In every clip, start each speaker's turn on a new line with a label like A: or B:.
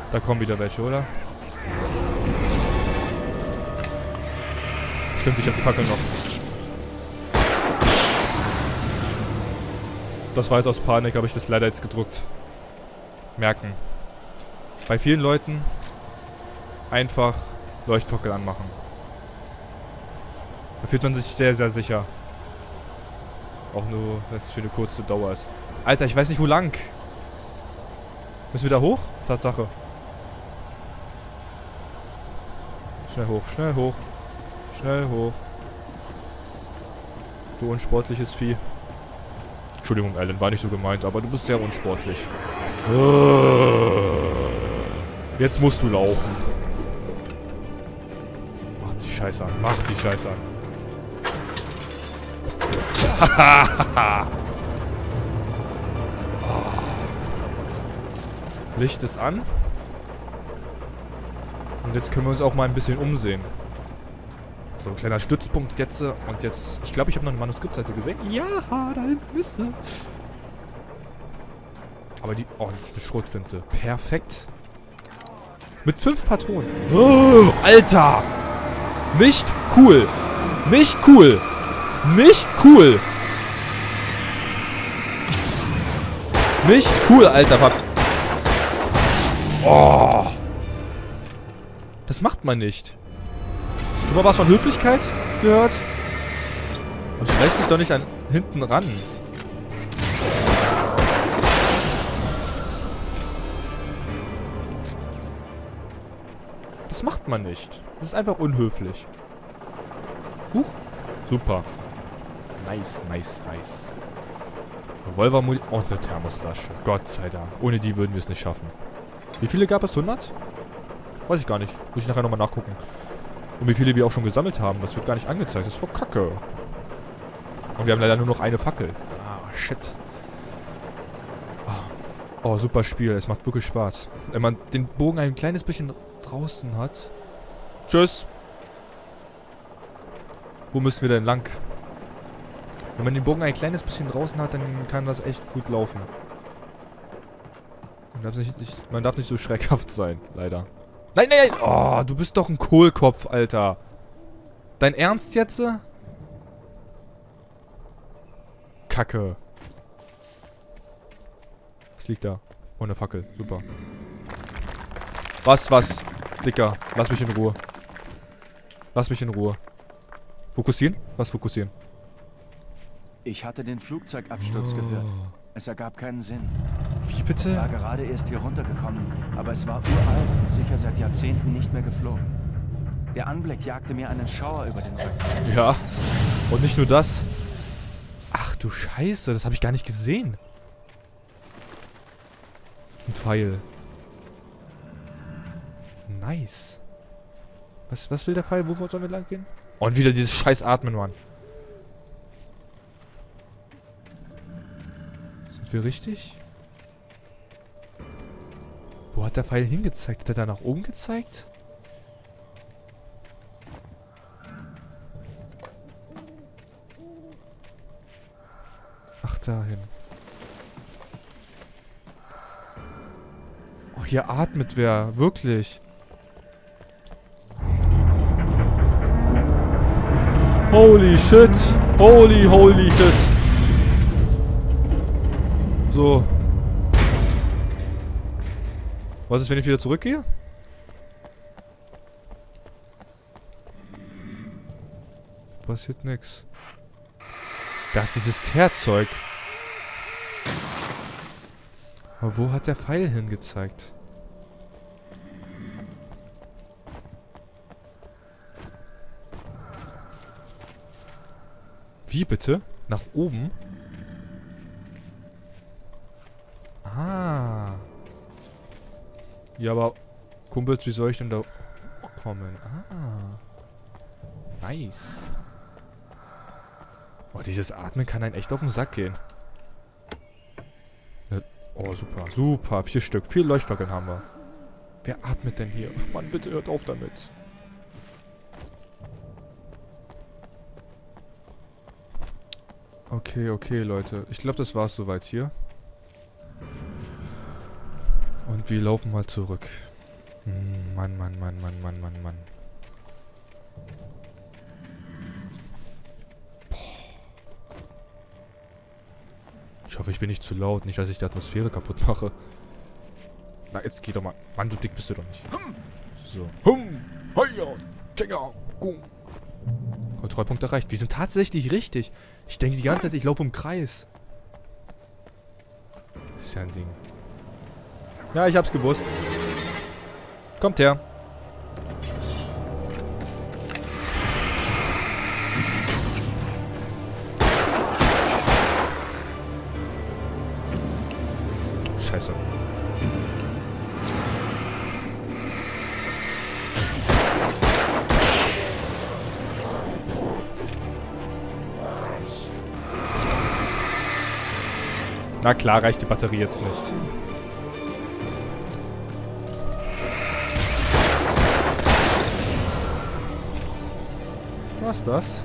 A: Da kommen wieder welche, oder? Stimmt, ich hab die Fackel noch. Das war jetzt aus Panik, habe ich das leider jetzt gedrückt. Merken. Bei vielen Leuten einfach Leuchtfackel anmachen. Da fühlt man sich sehr, sehr sicher. Auch nur, wenn es für eine kurze Dauer ist. Alter, ich weiß nicht, wo lang. Müssen wir da hoch? Tatsache. Schnell hoch, schnell hoch. Schnell hoch. Du unsportliches Vieh. Entschuldigung, Alan, war nicht so gemeint, aber du bist sehr unsportlich. Jetzt musst du laufen. Mach die Scheiße an, mach die Scheiße an. Hahaha. Licht ist an. Und jetzt können wir uns auch mal ein bisschen umsehen. So ein kleiner Stützpunkt jetzt. Und jetzt, ich glaube, ich habe noch eine Manuskriptseite gesehen. Ja, da hinten ist sie. Aber die, oh, eine Schrotflinte. Perfekt. Mit 5 Patronen. Oh, Alter. Nicht cool. Nicht cool. Nicht cool. Nicht cool, Alter. Oh. Das macht man nicht. Schon mal was von Höflichkeit gehört? Und schleicht sich doch nicht an hinten ran. Das macht man nicht. Das ist einfach unhöflich. Huch. Super. Nice, nice, nice. Revolver-Muni und eine Thermosflasche. Gott sei Dank. Ohne die würden wir es nicht schaffen. Wie viele gab es? 100? Weiß ich gar nicht. Muss ich nachher nochmal nachgucken. Und wie viele wir auch schon gesammelt haben. Das wird gar nicht angezeigt. Das ist voll Kacke. Und wir haben leider nur noch eine Fackel. Ah, shit. Oh, super Spiel. Es macht wirklich Spaß. Wenn man den Bogen ein kleines bisschen draußen hat. Tschüss. Wo müssen wir denn lang? Wenn man den Bogen ein kleines bisschen draußen hat, dann kann das echt gut laufen. Man darf nicht so schreckhaft sein, leider. Nein, nein, nein! Oh, du bist doch ein Kohlkopf, Alter. Dein Ernst jetzt? Kacke. Was liegt da? Oh, eine Fackel. Super. Was? Dicker, lass mich in Ruhe. Lass mich in Ruhe. Fokussieren? Was fokussieren?
B: Ich hatte den Flugzeugabsturz gehört. Es ergab keinen Sinn.
A: Wie bitte?
B: Es war gerade erst hier runtergekommen, aber es war uralt und sicher seit Jahrzehnten nicht mehr geflogen. Der Anblick jagte mir einen Schauer über den Rücken.
A: Ja. Und nicht nur das. Ach du Scheiße, das habe ich gar nicht gesehen. Ein Pfeil. Nice. Was will der Pfeil? Wo sollen wir lang gehen? Und wieder dieses scheiß Atmen, Mann. Sind wir richtig? Wo hat der Pfeil hingezeigt? Hat er da nach oben gezeigt? Ach, dahin. Oh, hier atmet wer. Wirklich. Holy shit. Holy shit. So. Was ist, wenn ich wieder zurückgehe? Passiert nix. Da ist dieses Teerzeug. Aber wo hat der Pfeil hingezeigt? Wie bitte? Nach oben? Ah. Ja, aber Kumpels, wie soll ich denn da kommen? Ah. Nice. Oh, dieses Atmen kann einen echt auf den Sack gehen. Oh, super. Super. 4 Stück. 4 Leuchtfackeln haben wir. Wer atmet denn hier? Mann, bitte hört auf damit. Okay, Leute. Ich glaube, das war's soweit hier. Und wir laufen mal zurück. Mann, Mann, Mann, Mann, Mann, Mann, Mann. Ich hoffe, ich bin nicht zu laut. Nicht, dass ich die Atmosphäre kaputt mache. Na, jetzt geh doch mal. Mann, so dick bist du doch nicht. So. Kontrollpunkt erreicht. Wir sind tatsächlich richtig. Ich denke die ganze Zeit, ich laufe im Kreis. Ist ja ein Ding. Ja, ich hab's gewusst. Kommt her. Scheiße. Na klar, reicht die Batterie jetzt nicht. Was ist das?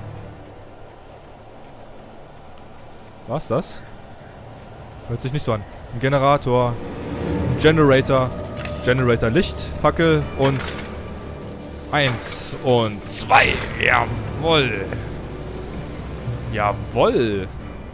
A: Was ist das? Hört sich nicht so an. Ein Generator. Ein Generator. Generator Licht, Fackel und 1 und 2. Jawohl. Jawohl.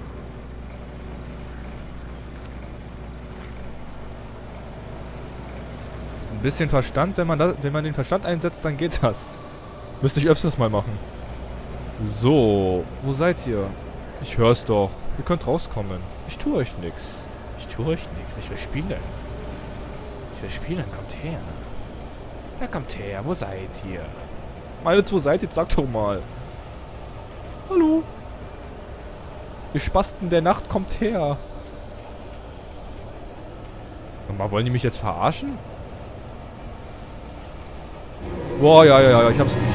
A: Ein bisschen Verstand, wenn man den Verstand einsetzt, dann geht das. Müsste ich öfters mal machen. So, wo seid ihr? Ich hör's doch. Ihr könnt rauskommen. Ich tue euch nix. Ich tue euch nix. Ich will spielen. Ich will spielen. Kommt her. Ja, kommt her. Wo seid ihr? Meine zwei seid ihr? Sagt doch mal. Hallo? Ihr Spasten der Nacht, kommt her. Mal, wollen die mich jetzt verarschen? Boah, ja, ich hab's nicht.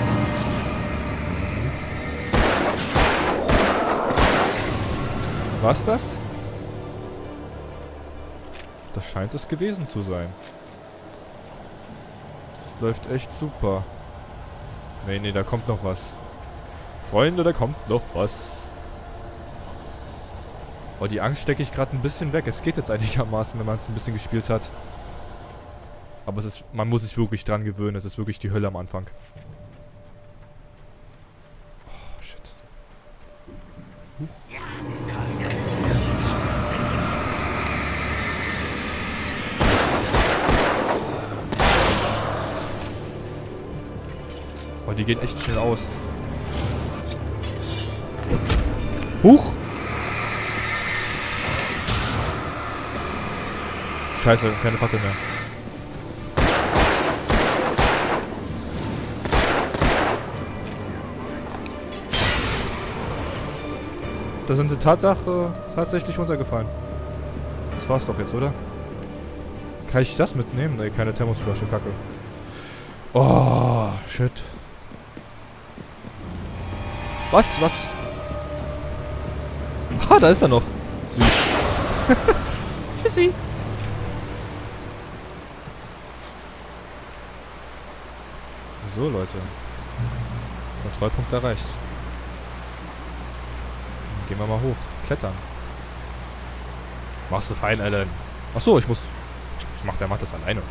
A: Was das? Das scheint es gewesen zu sein. Das läuft echt super. Nee, da kommt noch was. Freunde, da kommt noch was. Oh, die Angst stecke ich gerade ein bisschen weg. Es geht jetzt einigermaßen, wenn man es ein bisschen gespielt hat. Aber es ist, man muss sich wirklich dran gewöhnen. Es ist wirklich die Hölle am Anfang. Oh, shit. Oh, die gehen echt schnell aus. Huch! Scheiße, keine Fackel mehr. Da sind sie tatsächlich runtergefallen. Das war's doch jetzt, oder? Kann ich das mitnehmen? Ne, keine Thermosflasche, Kacke. Oh, shit. Was? Ah, da ist er noch. Süß. Tschüssi. So, Leute. Kontrollpunkt erreicht. Gehen wir mal hoch. Klettern. Machst du fein, Alan. Achso, der macht das alleine.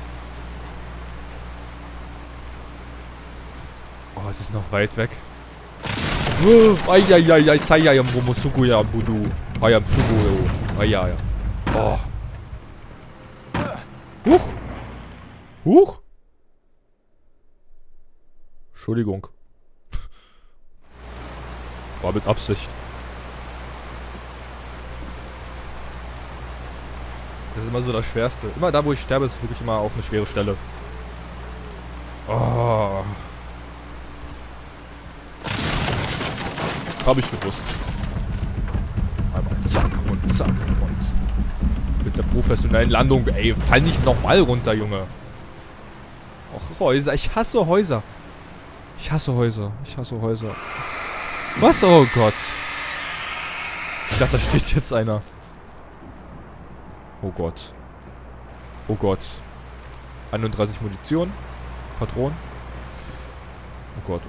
A: Oh, es ist noch weit weg. Eieiei, Sayayam, Momosukuya, Budu. Ayam Sugu. Ayaya. Oh. Huch. Entschuldigung. War mit Absicht. Das ist immer so das Schwerste. Immer da, wo ich sterbe, ist wirklich immer auch eine schwere Stelle. Oh. Hab ich gewusst. Einmal zack und mit der professionellen Landung. Ey, fall nicht nochmal runter, Junge. Och, Häuser. Ich hasse Häuser. Was? Oh Gott. Ich dachte, da steht jetzt einer. Oh Gott. 31 Munition. Patronen. Oh Gott.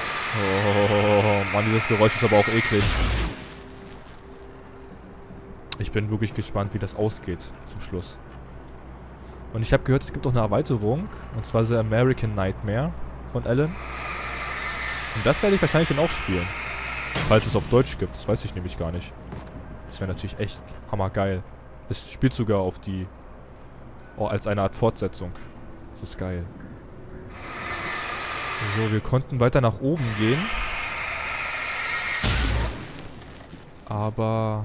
A: Oh Mann, dieses Geräusch ist aber auch eklig. Ich bin wirklich gespannt, wie das ausgeht zum Schluss. Und ich habe gehört, es gibt auch eine Erweiterung. Und zwar The American Nightmare von Alan. Und das werde ich wahrscheinlich dann auch spielen. Falls es auf Deutsch gibt. Das weiß ich nämlich gar nicht. Das wäre natürlich echt hammergeil. Es spielt sogar auf die... Oh, als eine Art Fortsetzung. Das ist geil. So, wir konnten weiter nach oben gehen. Aber...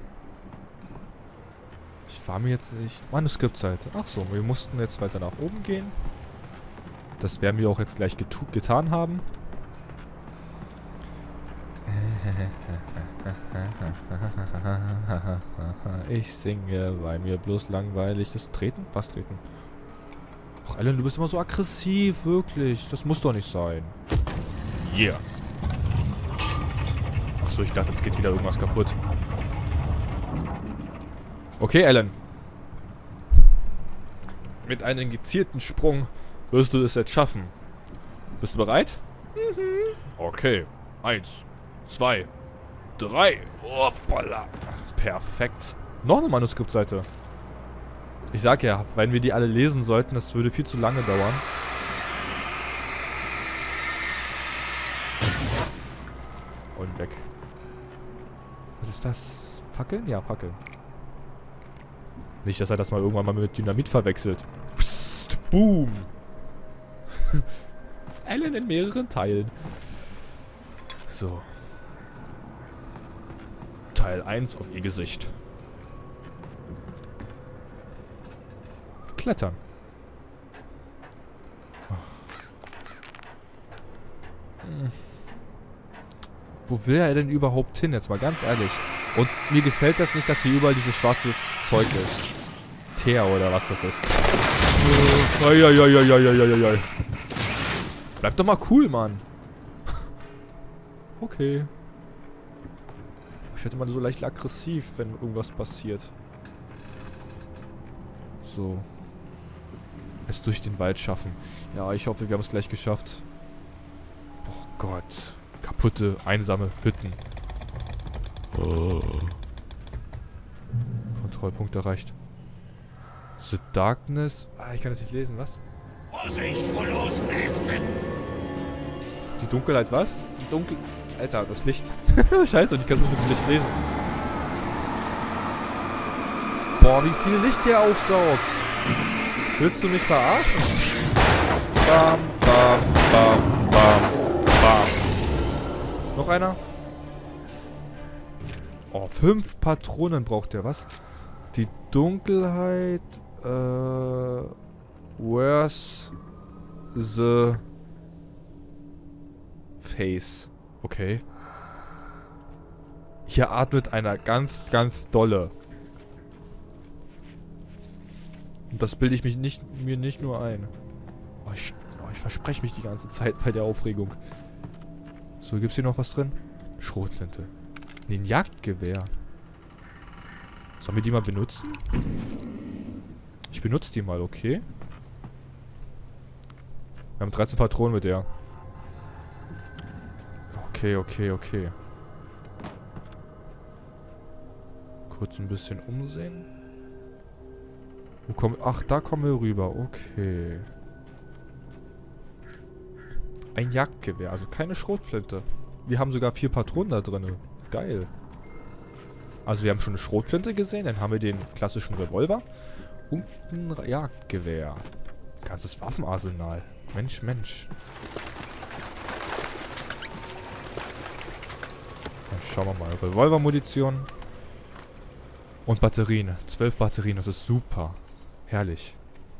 A: Ich war mir jetzt nicht... Manuskriptseite. Ach so, wir mussten jetzt weiter nach oben gehen. Das werden wir auch jetzt gleich getan haben. Ich singe, weil mir bloß langweilig ist. Treten? Was treten? Ach, Alan, du bist immer so aggressiv, wirklich. Das muss doch nicht sein. Yeah. Achso, ich dachte, jetzt geht wieder irgendwas kaputt. Okay, Alan. Mit einem gezielten Sprung wirst du es jetzt schaffen. Bist du bereit? Mhm. Okay. 1, 2, 3. Hoppala. Perfekt. Noch eine Manuskriptseite. Ich sag ja, wenn wir die alle lesen sollten, das würde viel zu lange dauern. Und weg. Was ist das? Fackeln? Ja, Fackeln. Nicht, dass er das mal irgendwann mal mit Dynamit verwechselt. Psst, boom. Alan in mehreren Teilen. So. Teil 1 auf ihr Gesicht. Klettern. Wo will er denn überhaupt hin? Jetzt mal ganz ehrlich. Und mir gefällt das nicht, dass hier überall dieses schwarze Zeug ist. Teer oder was das ist. Eieieiei. Bleib doch mal cool, Mann. Okay. Ich werde immer so leicht aggressiv, wenn irgendwas passiert. So. Es durch den Wald schaffen. Ja, ich hoffe, wir haben es gleich geschafft. Oh Gott. Kaputte, einsame Hütten. Oh. Kontrollpunkt erreicht. The Darkness. Ah, ich kann das nicht lesen, was?
C: Vorsicht vor Losnästen!
A: Die Dunkelheit, was? Die Dunkel... Alter, das Licht. Scheiße, ich kann es nicht mit dem Licht lesen. Boah, wie viel Licht der aufsaugt. Willst du mich verarschen? Bam, bam, bam, bam, bam. Noch einer? Oh, 5 Patronen braucht der, was? Die Dunkelheit, where's the face? Okay. Hier atmet einer ganz, ganz dolle. Und das bilde ich mir nicht nur ein. Oh, ich verspreche mich die ganze Zeit bei der Aufregung. So, gibt's hier noch was drin? Schrotflinte. Nee, ein Jagdgewehr. Sollen wir die mal benutzen? Ich benutze die mal, okay. Wir haben 13 Patronen mit der. Okay. Kurz ein bisschen umsehen. Wo kommen... Ach, da kommen wir rüber. Okay. Ein Jagdgewehr, also keine Schrotflinte. Wir haben sogar 4 Patronen da drin. Geil. Also wir haben schon eine Schrotflinte gesehen, dann haben wir den klassischen Revolver und ein Jagdgewehr. Ganzes Waffenarsenal. Mensch. Dann schauen wir mal. Revolvermunition. Und Batterien. 12 Batterien, das ist super. Herrlich.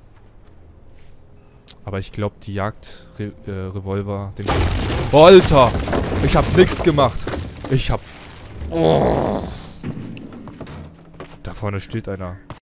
A: Aber ich glaube, die Jagd-Revolver... Oh, Alter! Ich hab nichts gemacht. Oh. Da vorne steht einer.